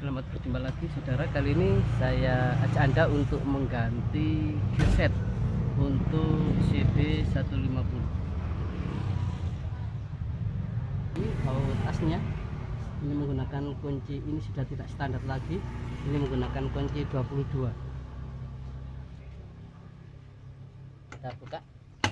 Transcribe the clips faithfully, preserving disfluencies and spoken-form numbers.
Selamat berjumpa lagi saudara. Kali ini saya ajak Anda untuk mengganti gearset untuk C B seratus lima puluh. Ini baut asnya, ini menggunakan kunci, ini sudah tidak standar lagi, ini menggunakan kunci dua puluh dua. Kita buka.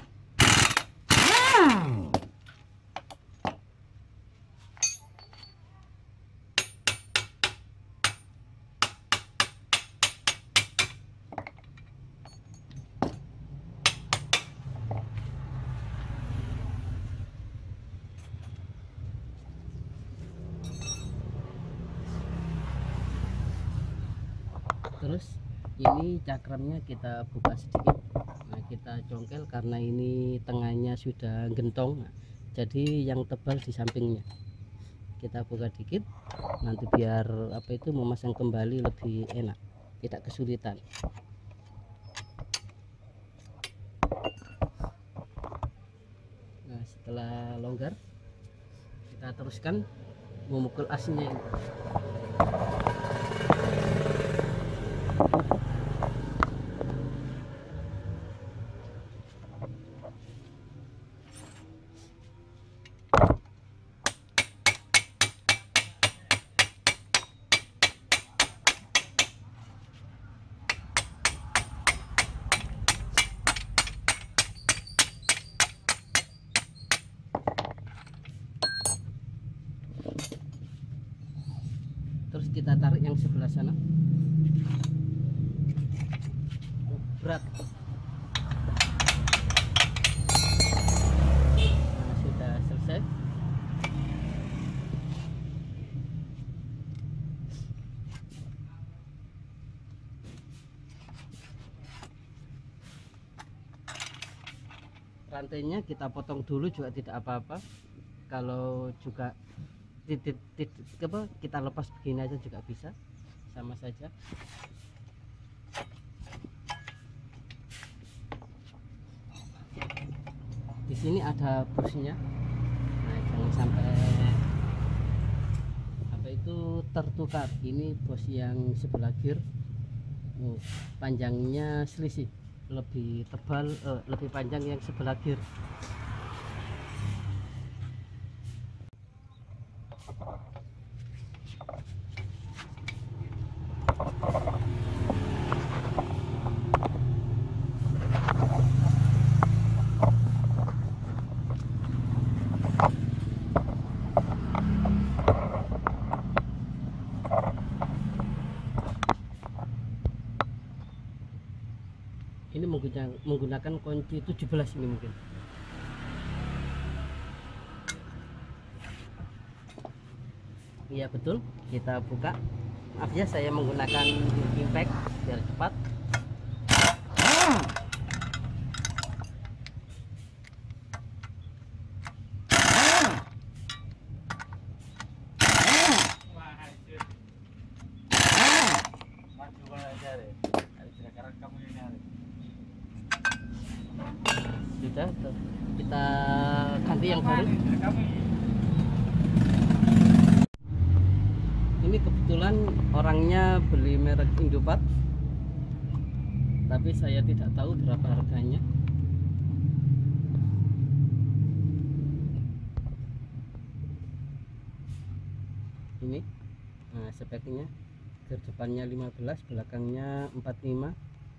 Terus ini cakramnya kita buka sedikit. Nah, kita congkel karena ini tengahnya sudah gentong. Nah, jadi yang tebal di sampingnya. Kita buka dikit, nanti biar apa itu memasang kembali lebih enak, tidak kesulitan. Nah, setelah longgar, kita teruskan memukul asnya ini. Terus kita tarik yang sebelah sana. Oh, berat. Nah, sudah selesai. Rantainya kita potong dulu juga tidak apa-apa. Kalau juga titik titik apa kita lepas begini aja juga bisa, sama saja. Di sini ada busnya. Nah, jangan sampai apa itu tertukar. Ini bos yang sebelah gear. Oh, panjangnya selisih, lebih tebal, eh, lebih panjang yang sebelah gear. Ini menggunakan, menggunakan kunci tujuh belas ini mungkin. Iya betul, kita buka. Maaf ya, saya menggunakan impact biar cepat. Sudah, kita ganti yang baru. Ini kebetulan orangnya beli merek Indopart, tapi saya tidak tahu berapa harganya. Ini nah, speknya ke depannya lima belas, belakangnya empat puluh lima.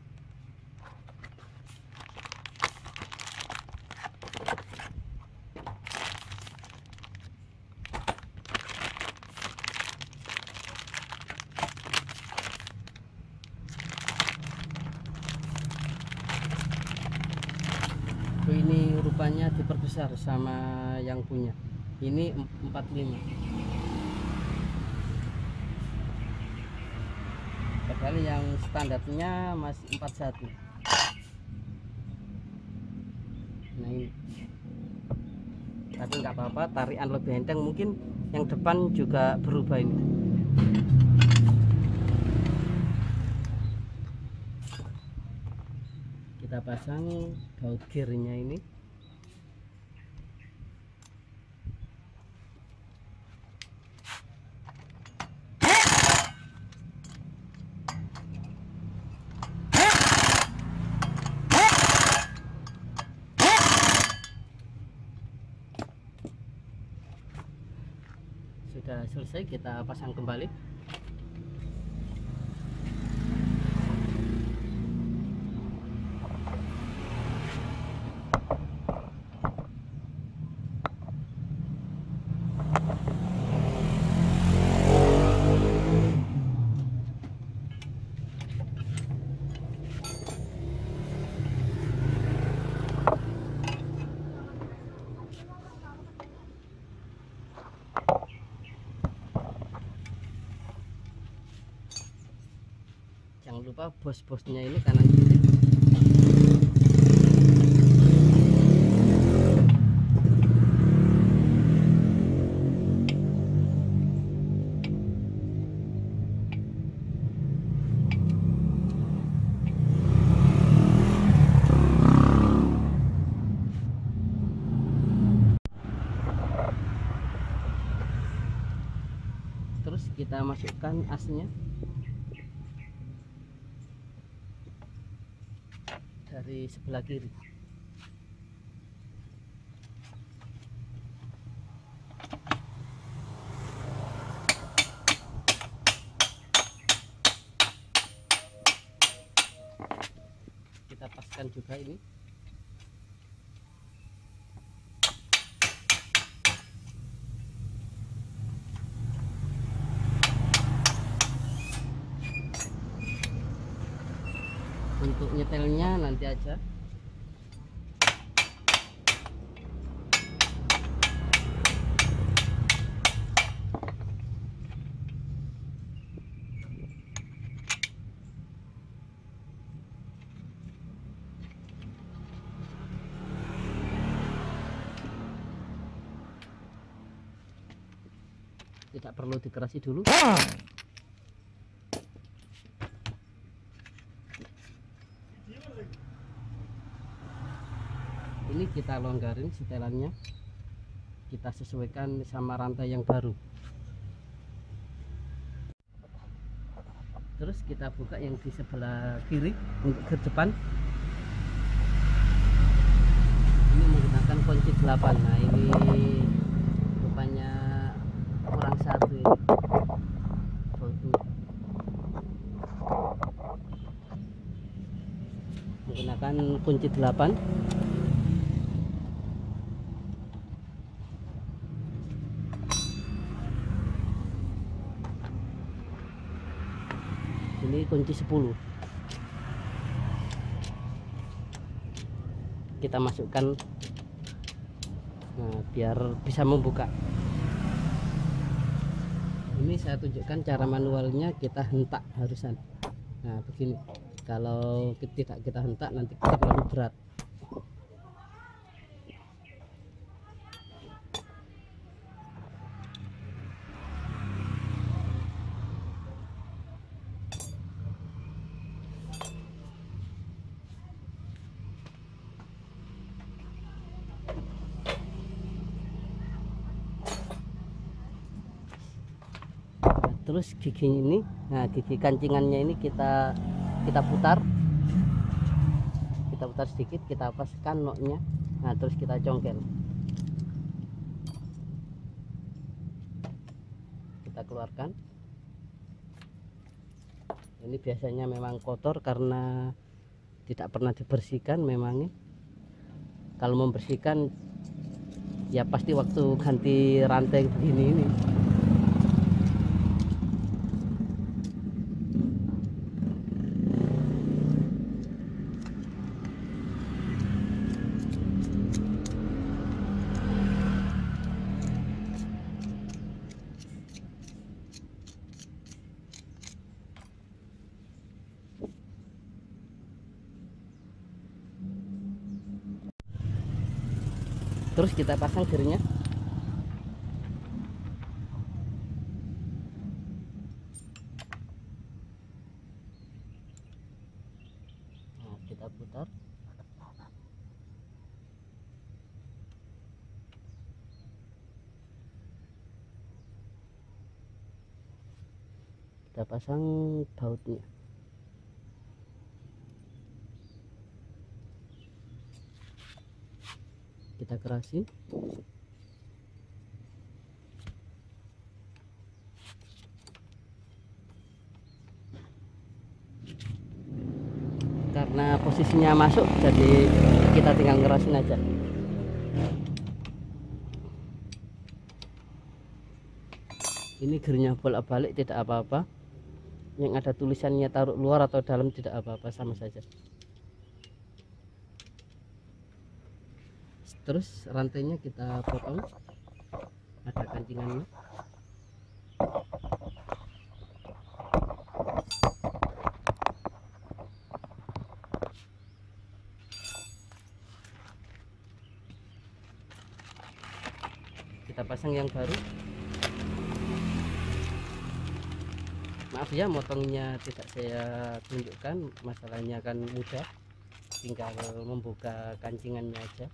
Ini rupanya diperbesar sama yang punya. Ini empat puluh lima. Padahal yang standarnya masih empat puluh satu. Nah ini. Tapi nggak apa-apa, tarian lebih enteng, mungkin yang depan juga berubah ini. Kita pasang baut gearnya ini. sudah selesai, kita pasang kembali. Jangan lupa bos-bosnya ini kanan kiri. Terus kita masukkan asnya dari sebelah kiri. Kita paskan juga ini. Untuk nyetelnya nanti aja. Tidak perlu dikerasi dulu. Ini kita longgarin setelannya, kita sesuaikan sama rantai yang baru. Terus kita buka yang di sebelah kiri untuk ke depan. Ini menggunakan kunci delapan. Nah, ini rupanya kurang satu ini bautnya. Menggunakan kunci delapan. Ini kunci sepuluh. Kita masukkan, nah, biar bisa membuka. Ini saya tunjukkan cara manualnya, kita hentak harusan. Nah, begini. Kalau tidak kita hentak nanti terlalu berat. Terus gigi ini, nah gigi kancingannya ini kita kita putar, kita putar sedikit, kita paskan noknya, nah terus kita congkel, kita keluarkan. Ini biasanya memang kotor karena tidak pernah dibersihkan memangnya. Kalau membersihkan ya pasti waktu ganti rantai begini ini. Terus kita pasang gearnya. Nah, kita putar. Kita pasang bautnya. Kita kerasin. karena posisinya masuk, jadi kita tinggal ngerasin aja. Ini gearnya bolak-balik, tidak apa-apa. Yang ada tulisannya taruh luar atau dalam tidak apa-apa, sama saja. Terus rantainya kita potong, ada kancingannya. Kita pasang yang baru. Maaf ya, motongnya tidak saya tunjukkan, masalahnya kan mudah, tinggal membuka kancingannya aja.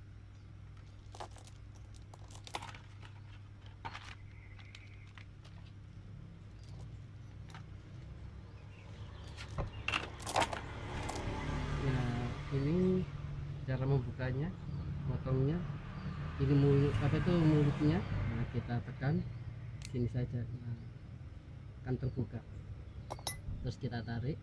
Nah, ini cara membukanya, motongnya. Ini mulut, apa itu mulutnya, nah kita tekan sini saja, nah, akan terbuka. Terus kita tarik.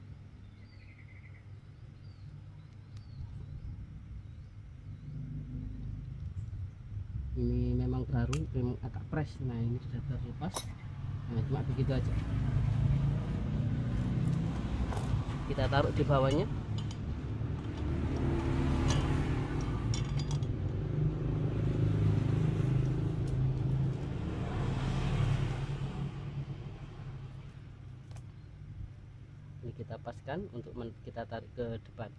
Ini memang baru, memang agak fresh. Nah ini sudah terlepas. Nah cuma begitu aja. Kita taruh di bawahnya. Ini kita paskan untuk kita tarik ke depan.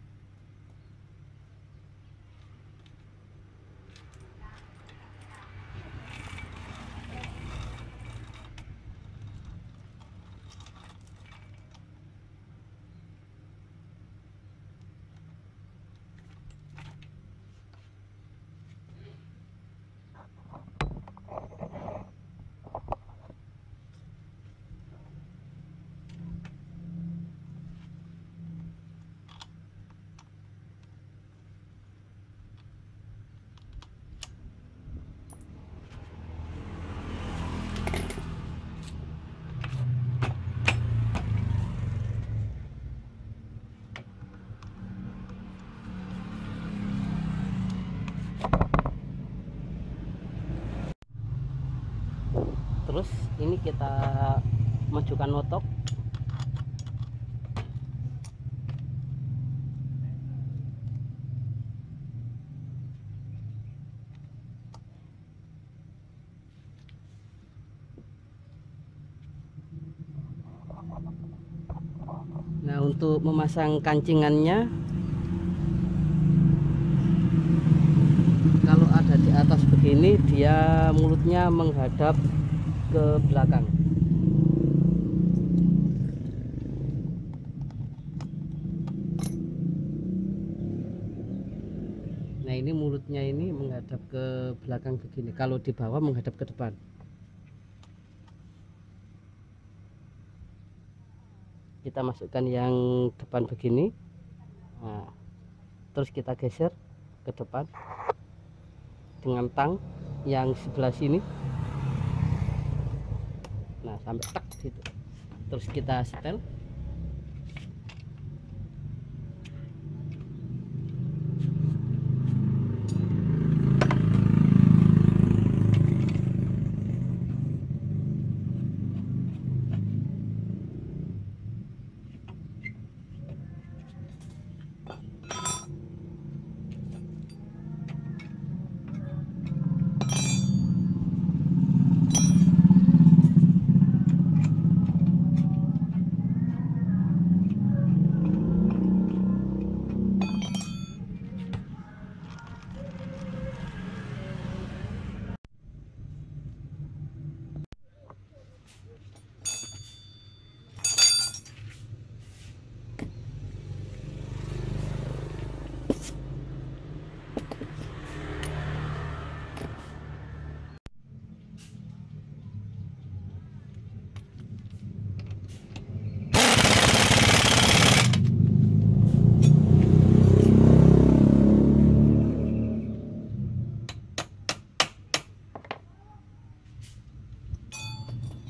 Terus ini kita majukan notok. Nah untuk memasang kancingannya, kalau ada di atas begini, dia mulutnya menghadap ke belakang. Nah ini mulutnya ini menghadap ke belakang begini, kalau di bawah menghadap ke depan. Kita masukkan yang depan begini, nah, terus kita geser ke depan dengan tang yang sebelah sini. Nah sampai tak gitu, terus kita setel.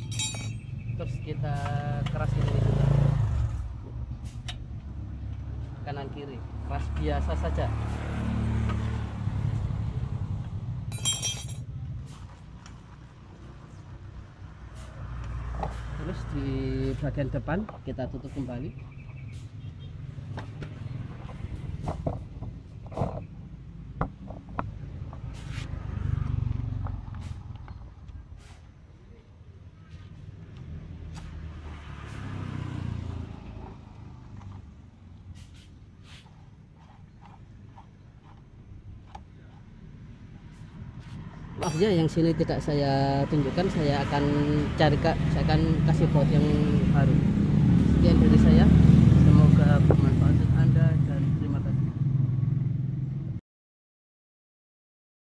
Terus kita kerasin ini juga. kanan kiri, ras biasa saja. Terus di bagian depan kita tutup kembali. Maaf ya, yang sini tidak saya tunjukkan, saya akan cari kak, saya akan kasih baut yang baru.